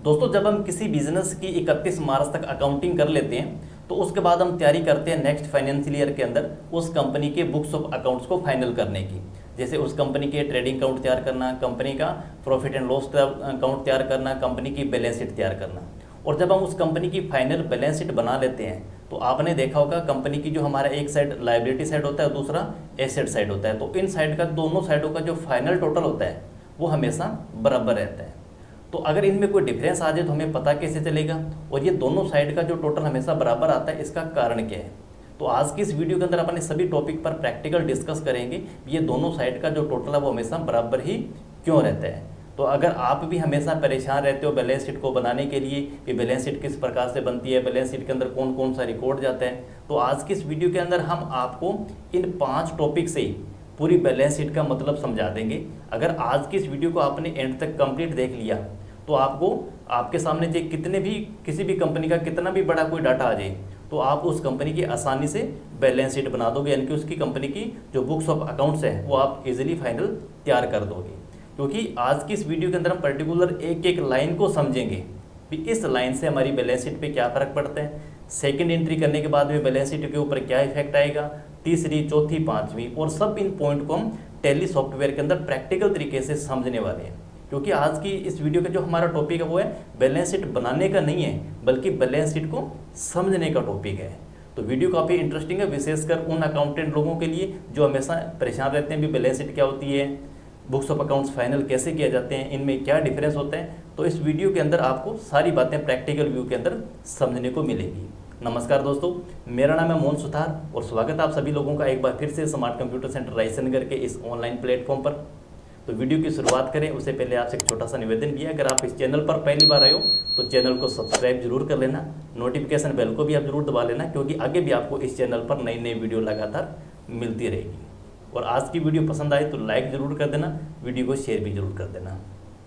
दोस्तों जब हम किसी बिजनेस की 31 मार्च तक अकाउंटिंग कर लेते हैं तो उसके बाद हम तैयारी करते हैं नेक्स्ट फाइनेंशियल ईयर के अंदर उस कंपनी के बुक्स ऑफ अकाउंट्स को फाइनल करने की। जैसे उस कंपनी के ट्रेडिंग अकाउंट तैयार करना, कंपनी का प्रॉफिट एंड लॉस अकाउंट तैयार करना, कंपनी की बैलेंस शीट तैयार करना। और जब हम उस कंपनी की फाइनल बैलेंस शीट बना लेते हैं तो आपने देखा होगा कंपनी की जो हमारा एक साइड लायबिलिटी साइड होता है, दूसरा एसेट साइड होता है। तो इन साइड का दोनों साइडों का जो फाइनल टोटल होता है वो हमेशा बराबर रहता है। तो अगर इनमें कोई डिफरेंस आ जाए तो हमें पता कैसे चलेगा, और ये दोनों साइड का जो टोटल हमेशा बराबर आता है इसका कारण क्या है। तो आज की इस वीडियो के अंदर अपन इस सभी टॉपिक पर प्रैक्टिकल डिस्कस करेंगे, ये दोनों साइड का जो टोटल है वो हमेशा बराबर ही क्यों रहता है। तो अगर आप भी हमेशा परेशान रहते हो बैलेंस शीट को बनाने के लिए कि बैलेंस शीट किस प्रकार से बनती है, बैलेंस शीट के अंदर कौन कौन सा रिकॉर्ड जाता है, तो आज की इस वीडियो के अंदर हम आपको इन 5 टॉपिक से ही पूरी बैलेंस शीट का मतलब समझा देंगे। अगर आज की इस वीडियो को आपने एंड तक कंप्लीट देख लिया तो आपको आपके सामने जो कितने भी किसी भी कंपनी का कितना भी बड़ा कोई डाटा आ जाए तो आप उस कंपनी की आसानी से बैलेंस शीट बना दोगे, यानी कि उसकी कंपनी की जो बुक्स ऑफ अकाउंट्स है वो आप इजीली फाइनल तैयार कर दोगे। क्योंकि आज की इस वीडियो के अंदर हम पर्टिकुलर एक एक लाइन को समझेंगे कि इस लाइन से हमारी बैलेंस शीट पे क्या फ़र्क पड़ता है, सेकंड एंट्री करने के बाद में बैलेंस शीट के ऊपर क्या इफेक्ट आएगा, तीसरी, चौथी, पाँचवीं, और सब इन पॉइंट को हम टैली सॉफ्टवेयर के अंदर प्रैक्टिकल तरीके से समझने वाले हैं। क्योंकि आज की इस वीडियो का जो हमारा टॉपिक है वो है बैलेंस शीट बनाने का नहीं है बल्कि बैलेंस शीट को समझने का टॉपिक है। तो वीडियो काफ़ी इंटरेस्टिंग है, विशेषकर उन अकाउंटेंट लोगों के लिए जो हमेशा परेशान रहते हैं भी बैलेंस शीट क्या होती है, बुक्स ऑफ अकाउंट्स फाइनल कैसे किए जाते हैं, इनमें क्या डिफरेंस होता है। तो इस वीडियो के अंदर आपको सारी बातें प्रैक्टिकल व्यू के अंदर समझने को मिलेगी। नमस्कार दोस्तों, मेरा नाम है मोहन सुथार और स्वागत है आप सभी लोगों का एक बार फिर से स्मार्ट कंप्यूटर सेंटर रायसेनगर के इस ऑनलाइन प्लेटफॉर्म पर। तो वीडियो की शुरुआत करें उससे पहले आपसे एक छोटा सा निवेदन किया, अगर आप इस चैनल पर पहली बार आए हो तो चैनल को सब्सक्राइब जरूर कर लेना, नोटिफिकेशन बेल को भी आप जरूर दबा लेना, क्योंकि आगे भी आपको इस चैनल पर नई नई वीडियो लगातार मिलती रहेगी। और आज की वीडियो पसंद आए तो लाइक ज़रूर कर देना, वीडियो को शेयर भी जरूर कर देना।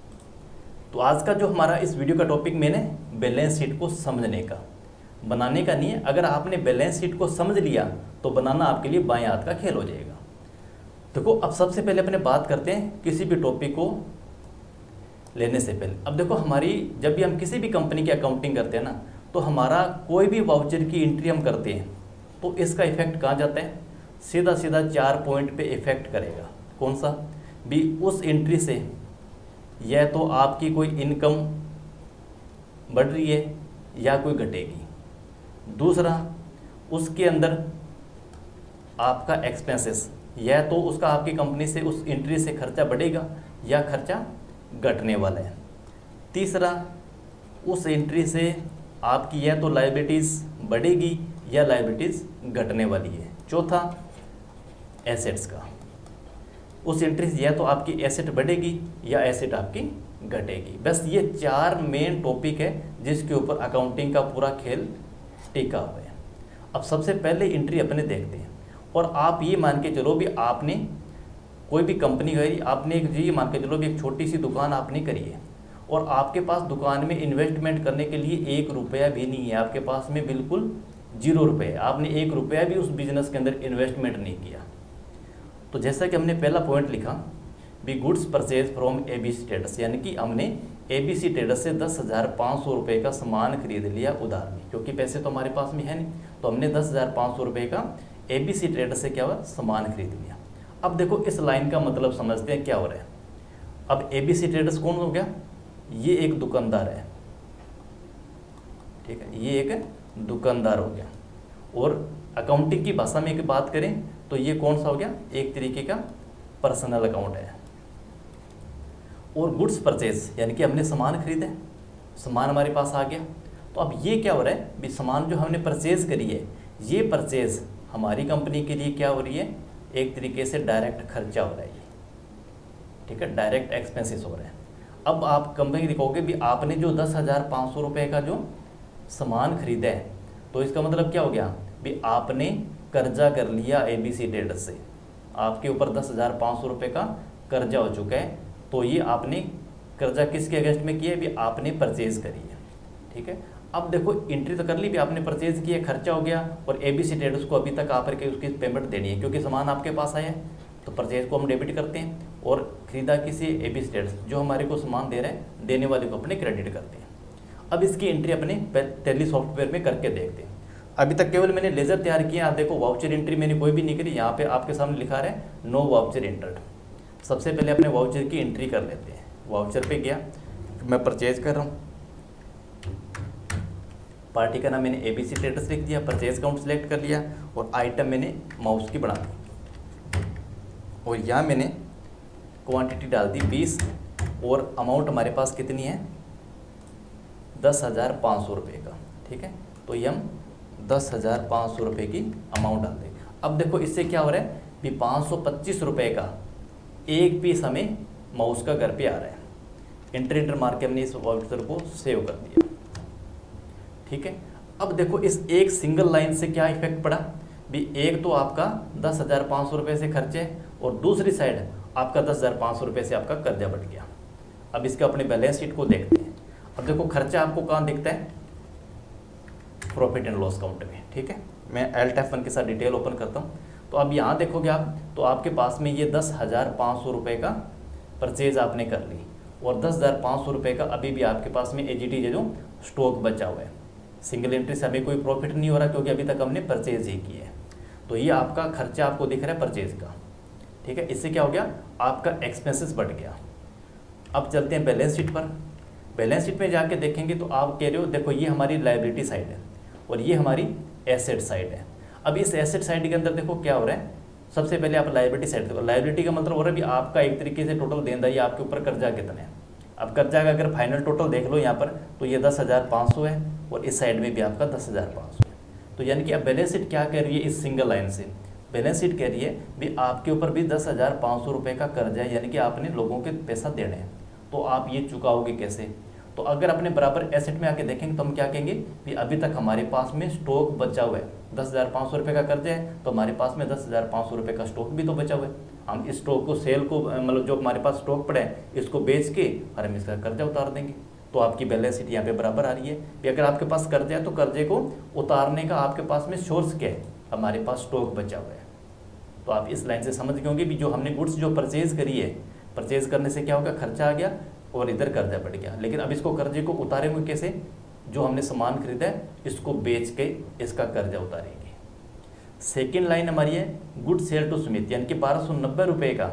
तो आज का जो हमारा इस वीडियो का टॉपिक मैंने बैलेंस शीट को समझने का, बनाने का नहीं है। अगर आपने बैलेंस शीट को समझ लिया तो बनाना आपके लिए बाएं हाथ का खेल हो जाएगा। देखो अब सबसे पहले अपने बात करते हैं किसी भी टॉपिक को लेने से पहले। अब देखो हमारी जब भी हम किसी भी कंपनी की अकाउंटिंग करते हैं ना तो हमारा कोई भी वाउचर की एंट्री हम करते हैं तो इसका इफेक्ट कहाँ जाता है, सीधा सीधा 4 पॉइंट पे इफेक्ट करेगा। कौन सा भी, उस एंट्री से यह तो आपकी कोई इनकम बढ़ रही है या कोई घटेगी, दूसरा उसके अंदर आपका एक्सपेंसेस, यह तो उसका आपकी कंपनी से उस एंट्री से खर्चा बढ़ेगा या खर्चा घटने वाला है, तीसरा उस एंट्री से आपकी यह तो लायबिलिटीज़ बढ़ेगी या लायबिलिटीज़ घटने वाली है, चौथा एसेट्स का, उस एंट्री से यह तो आपकी एसेट बढ़ेगी या एसेट आपकी घटेगी। बस ये 4 मेन टॉपिक है जिसके ऊपर अकाउंटिंग का पूरा खेल टिका हुआ है। अब सबसे पहले एंट्री अपने देखते हैं, और आप ये मान के चलो भी आपने कोई भी कंपनी करी, आपने ये मान के चलो भी एक छोटी सी दुकान आपने करी है और आपके पास दुकान में इन्वेस्टमेंट करने के लिए 1 रुपया भी नहीं है, आपके पास में बिल्कुल 0 रुपये, आपने 1 रुपया भी उस बिजनेस के अंदर इन्वेस्टमेंट नहीं किया। तो जैसा कि हमने पहला पॉइंट लिखा भी goods purchase from ABC traders, यानी कि हमने ABC ट्रेडर्स से 10,500 रुपये का सामान खरीद लिया उधार में, क्योंकि पैसे तो हमारे पास में है नहीं, तो हमने 10,500 रुपये का ABC ट्रेडर्स से क्या हुआ, सामान खरीद लिया। अब देखो इस लाइन का मतलब समझते हैं क्या हो रहा है। अब ABC ट्रेडर्स कौन हो गया, ये एक दुकानदार है, ठीक है, ये एक दुकानदार हो गया। और अकाउंटिंग की भाषा में एक बात करें तो ये कौन सा हो गया, एक तरीके का पर्सनल अकाउंट है। और गुड्स परचेज, यानी कि हमने सामान खरीदे, सामान हमारे पास आ गया, तो अब ये क्या हो रहा है भी, सामान जो हमने परचेज करी है ये परचेज हमारी कंपनी के लिए क्या हो रही है, एक तरीके से डायरेक्ट खर्चा हो रहा है, ठीक है, डायरेक्ट एक्सपेंसेस हो रहे हैं। अब आप कंपनी देखोगे भी आपने जो 10,500 रुपये का जो सामान खरीदा है तो इसका मतलब क्या हो गया भी आपने कर्जा कर लिया ABC ट्रेडर्स से, आपके ऊपर 10,500 रुपये का कर्जा हो चुका है। तो ये आपने कर्जा किसके अगेंस्ट में किया है भी, आपने परचेज करी है, ठीक है। अब देखो एंट्री तो कर ली भी, आपने परचेज किया, खर्चा हो गया, और ABC ट्रेडर्स को अभी तक आप के उसकी पेमेंट देनी है क्योंकि सामान आपके पास आया है, तो परचेज को हम डेबिट करते हैं और खरीदा किसी ABC ट्रेडर्स जो हमारे को सामान दे रहे हैं, देने वाले को अपने क्रेडिट करते हैं। अब इसकी एंट्री अपने टैली सॉफ्टवेयर में करके देखते हैं। अभी तक केवल मैंने लेजर तैयार किया, आप देखो वाउचर एंट्री मैंने कोई भी नहीं करी। यहाँ पे आपके सामने लिखा है नो वाउचर एंटर्ड। सबसे पहले अपने वाउचर की एंट्री कर लेते हैं। वाउचर पे गया, मैं परचेज कर रहा हूँ, पार्टी का नाम मैंने ABC ट्रेडर्स लिख दिया, परचेज काउंट सेलेक्ट कर लिया और आइटम मैंने माउस की बना दी और यहाँ मैंने क्वांटिटी डाल दी 20 और अमाउंट हमारे पास कितनी है 10,500 रुपये का। ठीक है, तो ये हम 10,500 रुपये की अमाउंट डाल देंगे। अब देखो इससे क्या हो रहा है भी 525 रुपये का एक पीस हमें माउस का घर पे आ रहा है। इंटर मार के हमने इस वाउचर को सेव कर दिया। ठीक है, अब देखो इस एक सिंगल लाइन से क्या इफेक्ट पड़ा भी, एक तो आपका 10,500 रुपये से खर्चे और दूसरी साइड आपका 10,500 रुपये से आपका कर्जा बढ़ गया। अब इसके अपने बैलेंस शीट को देखते हैं। अब देखो खर्चा आपको कहाँ दिखता है, प्रॉफिट एंड लॉस काउंट में। ठीक है, मैं Alt+F1 के साथ डिटेल ओपन करता हूँ। तो अब यहाँ देखोगे आप तो आपके पास में ये 10,500 रुपये का परचेज आपने कर ली और 10,500 रुपये का अभी भी आपके पास में एजीटी जो स्टॉक बचा हुआ है। सिंगल एंट्री से हमें कोई प्रॉफिट नहीं हो रहा क्योंकि अभी तक हमने परचेज ही किया है। तो ये आपका खर्चा आपको दिख रहा है परचेज का। ठीक है, इससे क्या हो गया आपका एक्सपेंसेस बढ़ गया। अब चलते हैं बैलेंस शीट पर। बैलेंस शीट में जाके देखेंगे तो आप कह रहे हो देखो ये हमारी लायबिलिटी साइड है और ये हमारी एसेट साइड है। अब इस एसेट साइड के अंदर देखो क्या हो रहा है, सबसे पहले आप लायबिलिटी साइड देखो। लायबिलिटी का मतलब हो रहा है भी आपका एक तरीके से टोटल देनदारी आपके ऊपर कर्जा कितना है। अब कर्जा का अगर फाइनल टोटल देख लो यहाँ पर तो ये 10,500 है और इस साइड में भी आपका 10,500 है। तो यानी कि अब बैलेंस शीट क्या कह रही है इस सिंगल लाइन से, बैलेंस शीट कह रही है भी आपके ऊपर भी 10,500 रुपये का कर्जा है, यानी कि आपने लोगों के पैसा देने हैं। तो आप ये चुकाओगे कैसे। तो अगर अपने बराबर एसेट में आके देखेंगे तो हम क्या कहेंगे कि अभी तक हमारे पास में स्टॉक बचा हुआ है। 10,500 रुपये का कर्जा है तो हमारे पास में 10,500 रुपये का स्टॉक भी तो बचा हुआ है। हम इस स्टॉक को सेल को मतलब जो हमारे पास स्टॉक पड़ा है इसको बेच के और हम इसका कर्जा उतार देंगे। तो आपकी बैलेंस शीट यहाँ पे बराबर आ रही है कि अगर आपके पास कर्जा है तो कर्जे को उतारने का आपके पास में सोर्स क्या है, हमारे पास स्टॉक बचा हुआ है। तो आप इस लाइन से समझ गए होंगे भी जो हमने गुड्स जो परचेज करी है, परचेज करने से क्या होगा खर्चा आ गया और इधर कर्जा बढ़ गया। लेकिन अब इसको कर्जे को उतारेंगे कैसे, जो हमने सामान खरीदा है इसको बेच के इसका कर्जा उतारेंगे। सेकेंड लाइन हमारी है गुड सेल टू सुमित, यानी कि 1290 रुपये का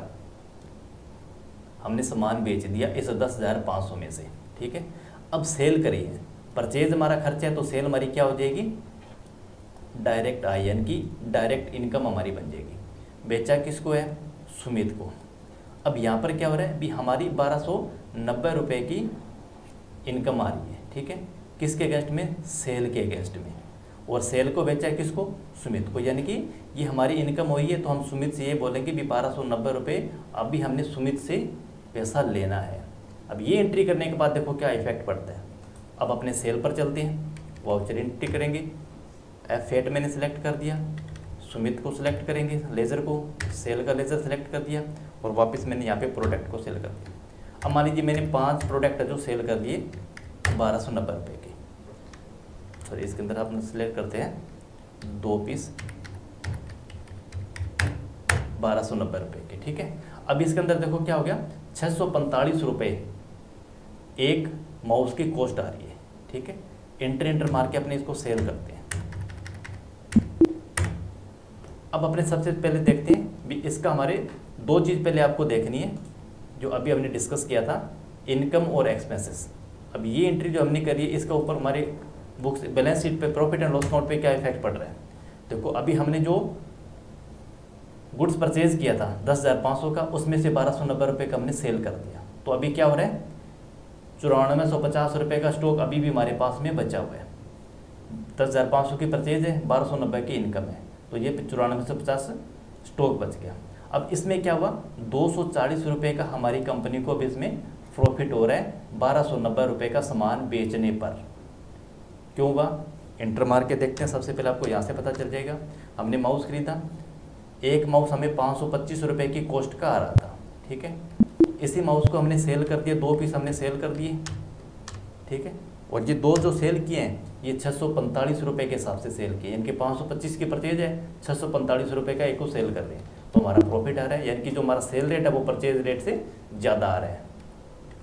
हमने सामान बेच दिया इस 10,500 में से। ठीक है, अब सेल करिए, परचेज हमारा खर्चा है तो सेल हमारी क्या हो जाएगी डायरेक्ट आय, यानी कि डायरेक्ट इनकम हमारी बन जाएगी। बेचा किसको है सुमित को। अब यहाँ पर क्या हो रहा है भी हमारी 1290 रुपये की इनकम आ रही है। ठीक है, किसके अगेंस्ट में सेल के अगेंस्ट में, और सेल को बेचा है किसको सुमित को, यानी कि ये हमारी इनकम हुई है। तो हम सुमित से ये बोलेंगे भी 1290 रुपये अभी हमने सुमित से पैसा लेना है। अब ये एंट्री करने के बाद देखो क्या इफेक्ट पड़ता है। अब अपने सेल पर चलते हैं, वाउचर एंट्री करेंगे, F8 मैंने सेलेक्ट कर दिया, सुमित को सिलेक्ट करेंगे, लेज़र को, सेल का लेज़र सेलेक्ट कर दिया और वापस मैंने यहाँ पे प्रोडक्ट को सेल कर दिया। अब मान लीजिए मैंने 5 प्रोडक्ट जो सेल कर दिए 1290 रुपये के, सॉरी इसके अंदर आप सिलेक्ट करते हैं 2 पीस 1290 रुपये के। ठीक है, अब इसके अंदर देखो क्या हो गया 645 रुपये एक माउस की कॉस्ट आ रही है। ठीक है, एंटर मार के अपने इसको सेल करते हैं। अब अपने सबसे पहले देखते हैं भी इसका हमारे 2 चीज़ पहले आपको देखनी है जो अभी हमने डिस्कस किया था, इनकम और एक्सपेंसेस। अब ये एंट्री जो हमने करी है इसका ऊपर हमारे बुक्स बैलेंस शीट पे प्रॉफिट एंड लॉस अकाउंट पे क्या इफेक्ट पड़ रहा है। देखो अभी हमने जो गुड्स परचेज किया था 10,500 का, उसमें से 1290 रुपये का हमने सेल कर दिया। तो अभी क्या हो रहा है 9450 रुपये का स्टॉक अभी भी हमारे पास में बचा हुआ है। 10,500 की परचेज है, 1290 की इनकम है, तो ये 9450 स्टॉक बच गया। अब इसमें क्या हुआ 240 रुपये का हमारी कंपनी को अब इसमें प्रॉफिट हो रहा है 1290 रुपये का सामान बेचने पर। क्यों हुआ एंटर मार के देखते हैं। सबसे पहले आपको यहाँ से पता चल जाएगा। हमने माउस खरीदा, एक माउस हमें 525 रुपये की कॉस्ट का आ रहा था। ठीक है, इसी माउस को हमने सेल कर दिया, 2 पीस हमने सेल कर दिए। ठीक है, और ये 2 जो सेल किए हैं ये 645 रुपये के हिसाब से सेल किए, इनके 525 की परचेज है, 645 रुपये का एक को सेल कर रहे हैं, तो हमारा प्रॉफिट आ रहा है, यानी कि जो हमारा सेल रेट है वो परचेज रेट से ज़्यादा आ रहा है।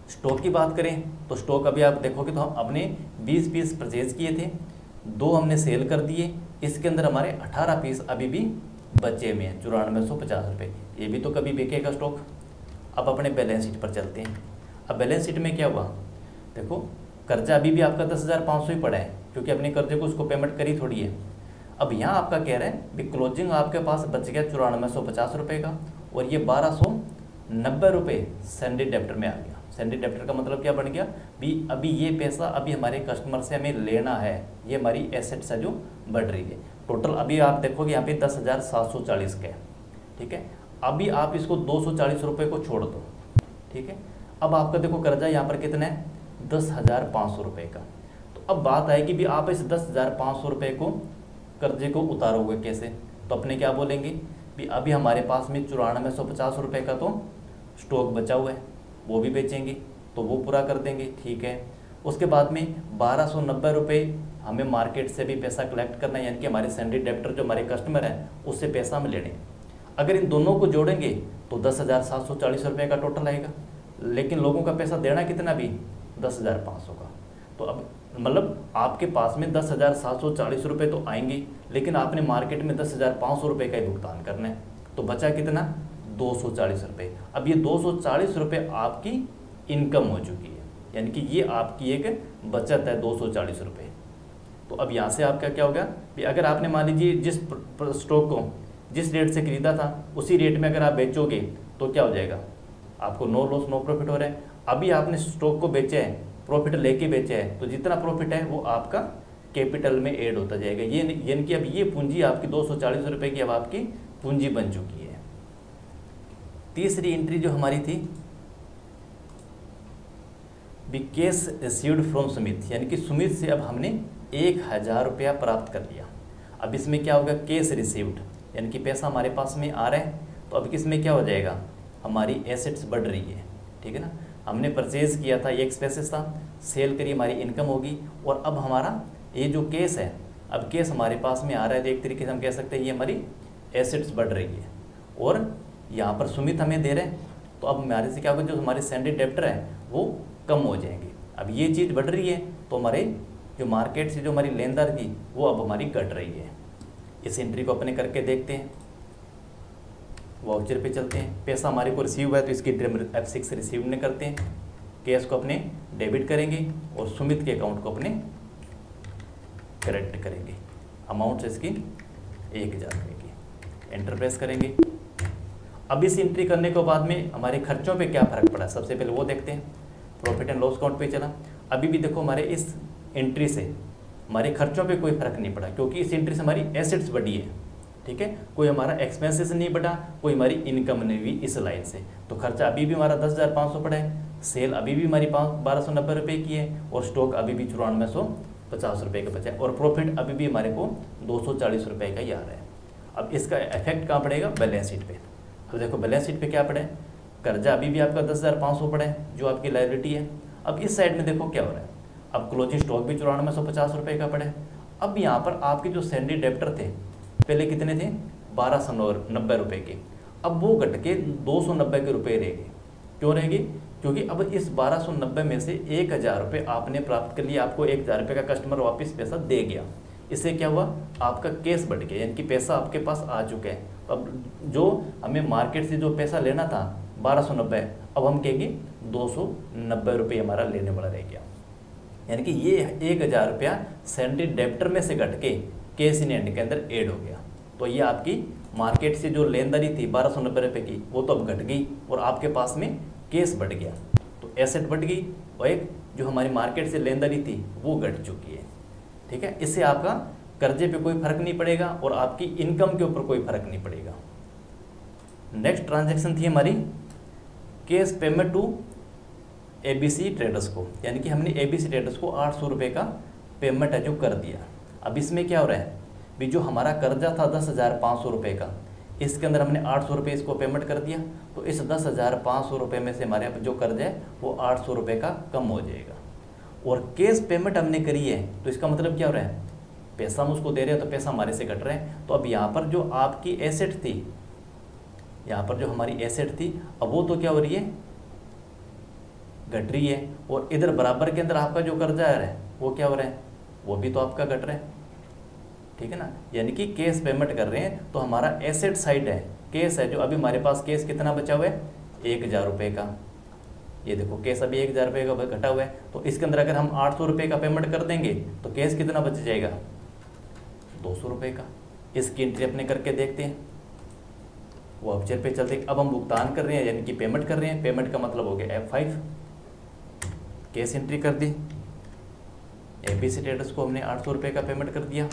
स्टॉक की बात करें तो स्टॉक अभी आप देखोगे तो हम अपने 20 पीस परचेज किए थे, 2 हमने सेल कर दिए, इसके अंदर हमारे 18 पीस अभी भी बचे हुए हैं 9450 रुपये। ये भी तो कभी बिकेगा स्टॉक। अब अपने बैलेंस शीट पर चलते हैं। अब बैलेंस शीट में क्या हुआ, देखो कर्जा अभी भी आपका 10,500 ही पड़ा है, क्योंकि अपने कर्जे को उसको पेमेंट करी थोड़ी है। अब यहाँ आपका कह रहा है भी क्लोजिंग आपके पास बच गया 9450 रुपये का, और ये 1290 रुपये सैंडी डेप्टर में आ गया। सैंडी डेप्टर का मतलब क्या बन गया भी, अभी ये पैसा अभी हमारे कस्टमर से हमें लेना है, ये हमारी एसेट्स है जो बढ़ रही है। टोटल अभी आप देखोगे यहाँ पे 10,740 का है, ठीक है। अभी आप इसको 240 रुपये को छोड़ दो, ठीक है। अब आपका देखो कर्जा यहाँ पर कितना है 10,500 रुपये का। तो अब बात आएगी भी आप इस 10,500 रुपये को कर्जे को उतारोगे कैसे, तो अपने क्या बोलेंगे भी अभी हमारे पास में 9450 रुपये का तो स्टॉक बचा हुआ है, वो भी बेचेंगे तो वो पूरा कर देंगे, ठीक है। उसके बाद में 1290 रुपये हमें मार्केट से भी पैसा कलेक्ट करना है, यानी कि हमारे सैंडी डेप्टर जो हमारे कस्टमर हैं उससे पैसा हम लेने। अगर इन दोनों को जोड़ेंगे तो 10,740 रुपये का टोटल आएगा, लेकिन लोगों का पैसा देना कितना भी 10,500 का। तो अब मतलब आपके पास में 10,740 रुपये तो आएंगे, लेकिन आपने मार्केट में 10,500 रुपये का ही भुगतान करना है, तो बचा कितना 240 रुपये। अब ये 240 रुपये आपकी इनकम हो चुकी है, यानी कि ये आपकी एक बचत है 240 रुपये। तो अब यहाँ से आपका क्या होगा कि अगर आपने मान लीजिए जिस स्टॉक को जिस रेट से खरीदा था उसी रेट में अगर आप बेचोगे तो क्या हो जाएगा, आपको नो लॉस नो प्रॉफिट हो रहा है। अभी आपने स्टॉक को बेचा है, प्रॉफिट लेके बेचा है, तो जितना प्रॉफिट है वो आपका कैपिटल में ऐड होता जाएगा। ये यानी कि अब ये पूंजी आपकी 240 रुपये की अब आपकी पूंजी बन चुकी है। तीसरी एंट्री जो हमारी थी भी कैश रिसीव्ड फ्रॉम सुमित, यानी कि सुमित से अब हमने 1,000 रुपया प्राप्त कर लिया। अब इसमें क्या होगा कैश रिसीव्ड, यानी कि पैसा हमारे पास में आ रहा है, तो अब किसमें क्या हो जाएगा हमारी एसेट्स बढ़ रही है, ठीक है ना। हमने परचेज किया था, ये एक्सपेंसेस था, सेल करी हमारी इनकम होगी, और अब हमारा ये जो केस है, अब केस हमारे पास में आ रहा है, तो एक तरीके से हम कह सकते हैं ये हमारी एसेट्स बढ़ रही है। और यहाँ पर सुमित हमें दे रहे हैं, तो अब हमारे से क्या होगा, जो हमारे सैंडी डेप्टर है वो कम हो जाएंगे। अब ये चीज़ बढ़ रही है तो हमारे जो मार्केट से जो हमारी लेनदार थी वो अब हमारी घट रही है। इस एंट्री को अपने करके देखते हैं। वाउचर पे चलते हैं, पैसा हमारे को रिसीव हुआ है तो इसकी F6 रिसीव ने करते हैं, कैश को अपने डेबिट करेंगे और सुमित के अकाउंट को अपने क्रेडिट करेंगे। अमाउंट इसकी 1,000 रुपये की, एंटर प्रेस करेंगे। अब इस एंट्री करने के बाद में हमारे खर्चों पे क्या फ़र्क पड़ा, सबसे पहले वो देखते हैं। प्रॉफिट एंड लॉस अकाउंट पे चला, अभी भी देखो हमारे इस एंट्री से हमारे खर्चों पे कोई फ़र्क नहीं पड़ा, क्योंकि इस एंट्री से हमारी एसेट्स बढ़ी है, ठीक है। कोई हमारा एक्सपेंसेस नहीं बढ़ा, कोई हमारी इनकम नहीं हुई इस लाइन से। तो खर्चा अभी भी हमारा 10,500 पड़ा है, सेल अभी भी हमारी 1290 रुपये की है, और स्टॉक अभी भी 9450 रुपये का बचा है, और प्रॉफिट अभी भी हमारे को 240 रुपये का ही आ रहा है। अब इसका इफेक्ट कहाँ पड़ेगा, बैलेंस शीट पे। अब देखो बैलेंस शीट पे क्या पड़ा है, कर्जा अभी भी आपका 10,500 पड़ा है जो आपकी लायबिलिटी है। अब इस साइड में देखो क्या हो रहा है, अब क्लोजिंग स्टॉक भी 9450 रुपये का पड़ा है। अब यहाँ पर आपके जो सैंडी डेप्टर थे पहले कितने थे 1290 रुपये के, अब वो घट के 290 के रुपये रह गए। क्यों रह गए, क्योंकि अब इस 1290 में से 1,000 रुपये आपने प्राप्त कर लिया, आपको 1,000 रुपये का कस्टमर वापस पैसा दे गया। इससे क्या हुआ, आपका केस बढ़ गया, यानी कि पैसा आपके पास आ चुका है। अब जो हमें मार्केट से जो पैसा लेना था 1290, अब हम कहेंगे 290 रुपये हमारा लेने वाला रह गया। यानी कि ये 1,000 रुपया सैंडी डेप्टर में से घट के कैश इन हैंड के अंदर ऐड हो गया। तो ये आपकी मार्केट से जो लेनदारी थी 1290 रुपये की, वो तो अब घट गई और आपके पास में केस बढ़ गया, तो एसेट बढ़ गई, और एक जो हमारी मार्केट से लेनदारी थी वो घट चुकी है, ठीक है। इससे आपका कर्जे पे कोई फर्क नहीं पड़ेगा और आपकी इनकम के ऊपर कोई फर्क नहीं पड़ेगा। नेक्स्ट ट्रांजैक्शन थी हमारी cash payment to ABC traders को, यानी कि हमने ABC ट्रेडर्स को 800 रुपये का पेमेंट है जो कर दिया। अब इसमें क्या हो रहा है भी, जो हमारा कर्जा था 10,500 रुपये का, इसके अंदर हमने 800 रुपये इसको पेमेंट कर दिया, तो इस 10,500 रुपये में से हमारे जो कर्जा है वो 800 रुपये का कम हो जाएगा। और कैश पेमेंट हमने करी है, तो इसका मतलब क्या हो रहा है, पैसा हम उसको दे रहे हैं तो पैसा हमारे से कट रहा है। तो अब यहाँ पर जो आपकी एसेट थी, यहाँ पर जो हमारी एसेट थी, अब वो तो क्या हो रही है घट रही है, और इधर बराबर के अंदर आपका जो कर्जा आ रहा है वो क्या हो रहा है, वो भी तो आपका घट रहा है, ठीक है ना। यानी कि कैश पेमेंट कर रहे हैं तो हमारा एसेट साइड है, कैश है, जो अभी हमारे पास कैश कितना बचा हुआ है 1000 रुपये का। ये देखो कैश अभी 1000 रुपये का घटा हुआ है, तो इसके अंदर अगर हम 800 रुपये का पेमेंट कर देंगे तो कैश कितना बच जाएगा 200 रुपये का। इसकी एंट्री अपने करके देखते हैं, वाउचर पे चलते। अब हम भुगतान कर रहे हैं यानी कि पेमेंट कर रहे हैं, पेमेंट का मतलब हो गया F5, कैश एंट्री कर दी, ABC ट्रेडर्स को हमने 800 रुपये का पेमेंट कर दिया,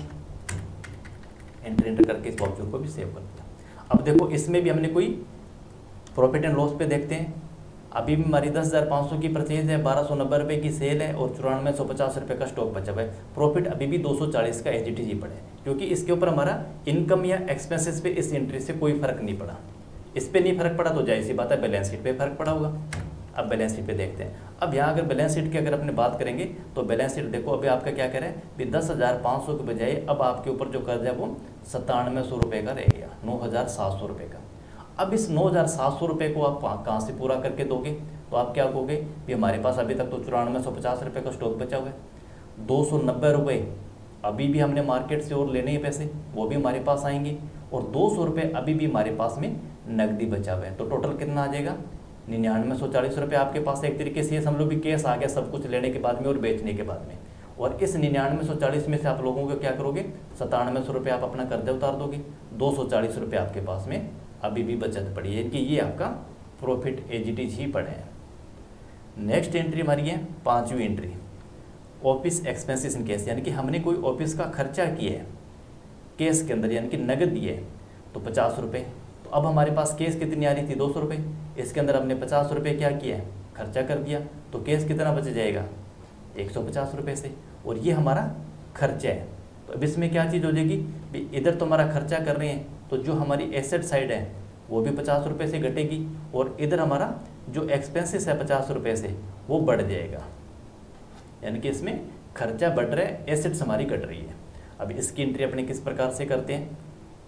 एंटर करके इस वाउचर को भी सेव कर दिया। अब देखो इसमें भी हमने कोई प्रॉफिट एंड लॉस पे देखते हैं। अभी भी हमारी 10,500 की परचेज है, 1290 रुपये की सेल है और 9450 रुपये का स्टॉक बचा हुआ है। प्रॉफिट अभी भी 240 का एजीटीजी पड़े, क्योंकि इसके ऊपर हमारा इनकम या एक्सपेंसेस पे इस एंट्री से कोई फर्क नहीं पड़ा। इस पे नहीं फर्क पड़ा तो जाहिर सी बात है बैलेंस शीट पे फर्क पड़ा होगा। अब बैलेंस शीट पे देखते हैं। अब यहाँ अगर बैलेंस शीट की अगर अपने बात करेंगे तो बैलेंस शीट देखो अभी आपका क्या कह रहा है कि 10,500 के बजाय अब आपके ऊपर जो कर्ज है वो 9700 रुपये का रह गया, 9,700 रुपये का। अब इस 9,700 रुपये को आप कहाँ से पूरा करके दोगे, तो आप क्या कहोगे कि हमारे पास अभी तक तो 9450 रुपये का स्टॉक बचा हुआ है, 290 रुपये अभी भी हमने मार्केट से और लेने हैं पैसे, वो भी हमारे पास आएंगे, और 200 रुपये अभी भी हमारे पास में नकदी बचा हुआ है। तो टोटल कितना आ जाएगा 9940 रुपये आपके पास। एक तरीके से समझ लो भी केस आ गया सब कुछ लेने के बाद में और बेचने के बाद में। और इस 9940 में से आप लोगों को क्या करोगे 9700 रुपये आप अपना कर्जा उतार दोगे, 240 रुपये आपके पास में अभी भी बचत पड़ी है कि ये आपका प्रॉफिट एजीटीजी ही पड़े हैं। नेक्स्ट एंट्री हमारी है 5वीं entry, office expenses in case, यानी कि हमने कोई ऑफिस का खर्चा किया है केस के अंदर यानी कि नगद दिए तो 50 रुपये। तो अब हमारे पास केस कितनी आ रही थी 200 रुपये, इसके अंदर हमने 50 रुपये क्या किया है खर्चा कर दिया, तो केस कितना बच जाएगा 150 रुपये से, और ये हमारा खर्चा है। तो अब इसमें क्या चीज़ हो जाएगी भी इधर तो हमारा खर्चा कर रहे हैं तो जो हमारी एसेट साइड है वो भी 50 रुपये से घटेगी, और इधर हमारा जो एक्सपेंसेस है 50 रुपये से वो बढ़ जाएगा, यानी कि इसमें खर्चा बढ़ रहा है, एसेट्स हमारी घट रही है। अब इसकी एंट्री अपने किस प्रकार से करते हैं,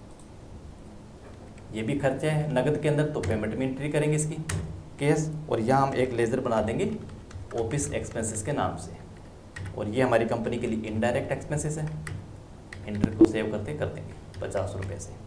ये भी खर्चा है नगद के अंदर तो पेमेंट में एंट्री करेंगे इसकी केस, और यहाँ हम एक लेजर बना देंगे ऑफिस एक्सपेंसेस के नाम से, और ये हमारी कंपनी के लिए इनडायरेक्ट एक्सपेंसेस है। एंट्री को सेव करते कर देंगे 50 रुपये से।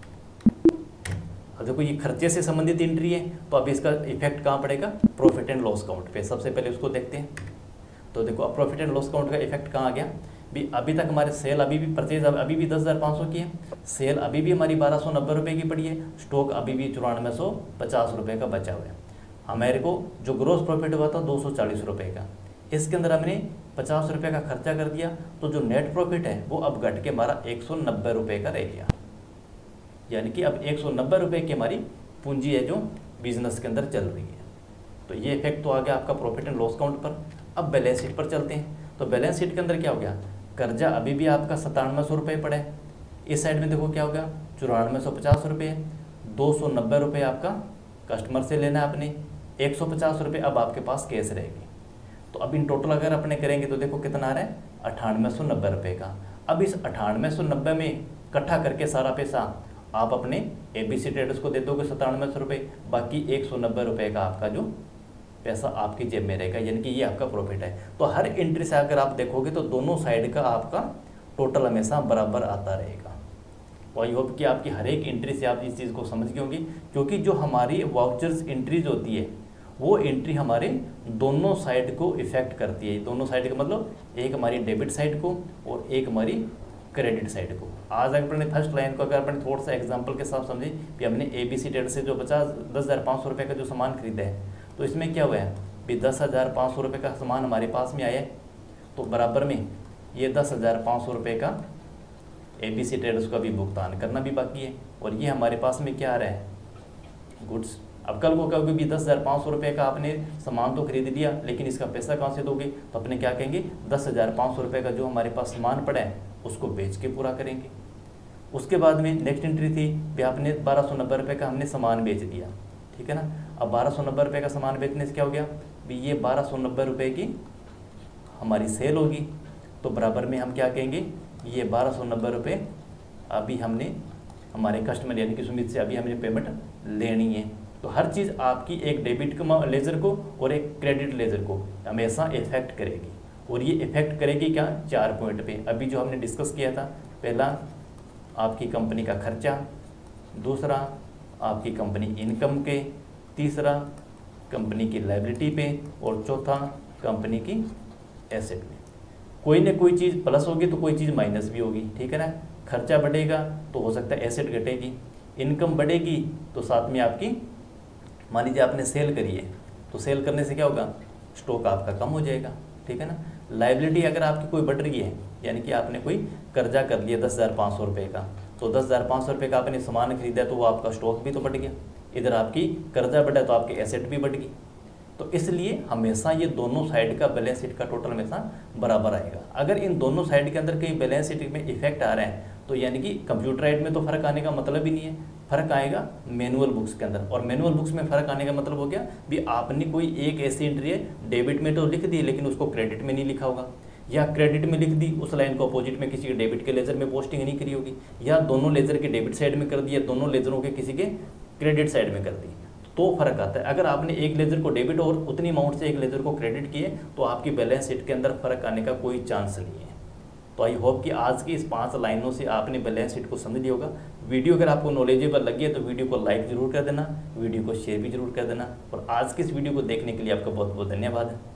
अब देखो ये खर्चे से संबंधित एंट्री है तो अब इसका इफेक्ट कहाँ पड़ेगा प्रॉफिट एंड लॉस काउंट पे। सबसे पहले उसको देखते हैं। तो देखो अब प्रॉफिट एंड लॉस काउंट का इफेक्ट कहाँ आ गया भी, अभी तक हमारे सेल अभी भी परचेज अभी भी 10,500 की है, सेल अभी भी हमारी 1290 रुपये की पड़ी है, स्टॉक अभी भी 9450 रुपये का बचा हुआ है। हमारे को जो ग्रोस प्रॉफिट हुआ था 240 रुपये का, इसके अंदर हमने 50 रुपये का खर्चा कर दिया, तो जो नेट प्रॉफिट है वो अब घट के हमारा 190 रुपये का रह गया, यानी कि अब 190 रुपये की हमारी पूंजी है जो बिजनेस के अंदर चल रही है। तो ये इफेक्ट तो आ गया आपका प्रॉफिट एंड लॉस काउंट पर। अब बैलेंस शीट पर चलते हैं। तो बैलेंस शीट के अंदर क्या हो गया, कर्जा अभी भी आपका 9700 रुपये पड़े, इस साइड में देखो क्या हो गया 9450 रुपये, 290 रुपये आपका कस्टमर से लेना है आपने, 150 रुपये अब आपके पास कैश रहेगी। तो अब इन टोटल अगर अपने करेंगे तो देखो कितना आ रहा है 9890 रुपये का। अब इस 9890 में इकट्ठा करके सारा पैसा आप अपने ABC ट्रेडर्स को दे दोगे 9700 रुपये, बाकी 190 रुपये का आपका जो पैसा आपकी जेब में रहेगा, यानी कि ये आपका प्रॉफिट है। तो हर एंट्री से अगर आप देखोगे तो दोनों साइड का आपका टोटल हमेशा बराबर आता रहेगा। और आई होप कि आपकी हर एक एंट्री से आप इस चीज़ को समझ गए होंगे, क्योंकि जो हमारी वाउचर्स एंट्रीज होती है वो एंट्री हमारे दोनों साइड को इफेक्ट करती है। दोनों साइड का मतलब एक हमारी डेबिट साइड को और एक हमारी क्रेडिट साइड को। आज अगर अपने फर्स्ट लाइन को अगर अपने थोड़ा सा एग्जांपल के साथ समझे कि हमने ABC ट्रेडर से जो 10,500 रुपये का जो सामान खरीदा है, तो इसमें क्या हुआ है भी 10,500 रुपये का सामान हमारे पास में आया है, तो बराबर में ये 10,500 रुपये का ABC ट्रेडर्स को अभी भुगतान करना भी बाकी है, और ये हमारे पास में क्या आ रहा है गुड्स। अब कल को कहोगे भी 10,500 रुपये का आपने सामान तो खरीद लिया, लेकिन इसका पैसा कहाँ से दोगे, तो अपने क्या कहेंगे 10,500 रुपये का जो हमारे पास सामान पड़ा है उसको बेच के पूरा करेंगे। उसके बाद में नेक्स्ट एंट्री थी भी आपने 1290 रुपये का हमने सामान बेच दिया, ठीक है ना। अब 1290 रुपये का सामान बेचने से क्या हो गया भी ये 1290 रुपये की हमारी सेल होगी, तो बराबर में हम क्या कहेंगे ये 1290 रुपये अभी हमने हमारे कस्टमर यानी कि सुमित से अभी हमने पेमेंट लेनी है, तो हर चीज़ आपकी एक डेबिट लेजर को और एक क्रेडिट लेजर को हमेशा इफेक्ट करेगी, और ये इफेक्ट करेगी क्या, 4 पॉइंट पे। अभी जो हमने डिस्कस किया था, पहला आपकी कंपनी का खर्चा, दूसरा आपकी कंपनी इनकम के, तीसरा कंपनी की लायबिलिटी पे, और चौथा कंपनी की एसेट पे। कोई ना कोई चीज़ प्लस होगी तो कोई चीज़ माइनस भी होगी, ठीक है ना। खर्चा बढ़ेगा तो हो सकता है एसेट घटेगी, इनकम बढ़ेगी तो साथ में आपकी, मान लीजिए आपने सेल करी है तो सेल करने से क्या होगा, स्टॉक आपका कम हो जाएगा, ठीक है ना। लायबिलिटी अगर आपकी कोई बढ़ रही है, यानी कि आपने कोई कर्जा कर लिया 10,500 रुपये का, तो 10,500 रुपये का आपने सामान खरीदा तो वो आपका स्टॉक भी तो बढ़ गया, इधर आपकी कर्जा बढ़ा तो आपकी एसेट भी बढ़ गई। तो इसलिए हमेशा ये दोनों साइड का बैलेंस शीट का टोटल हमेशा बराबर आएगा। अगर इन दोनों साइड के अंदर कहीं बैलेंस शीट में इफेक्ट आ रहे हैं तो यानी कि कंप्यूटराइड में तो फर्क आने का मतलब ही नहीं है, फर्क आएगा मैनुअल बुक्स के अंदर। और मैनुअल बुक्स में फर्क आने का मतलब हो गया भी आपने कोई एक ऐसी एंट्री है डेबिट में तो लिख दी लेकिन उसको क्रेडिट में नहीं लिखा होगा, या क्रेडिट में लिख दी उस लाइन को अपोजिट में किसी के डेबिट के लेजर में पोस्टिंग नहीं करी होगी, या दोनों लेजर के डेबिट साइड में कर दी, या दोनों लेजरों के किसी के क्रेडिट साइड में कर दी, तो फर्क आता है। अगर आपने एक लेजर को डेबिट और उतनी अमाउंट से एक लेजर को क्रेडिट किए तो आपकी बैलेंस शीट के अंदर फर्क आने का कोई चांस नहीं है। तो आई होप कि आज की इस 5 लाइनों से आपने बैलेंस शीट को समझ लिया होगा। वीडियो अगर आपको नॉलेजेबल लगी है तो वीडियो को लाइक जरूर कर देना, वीडियो को शेयर भी जरूर कर देना, और आज की इस वीडियो को देखने के लिए आपका बहुत बहुत धन्यवाद।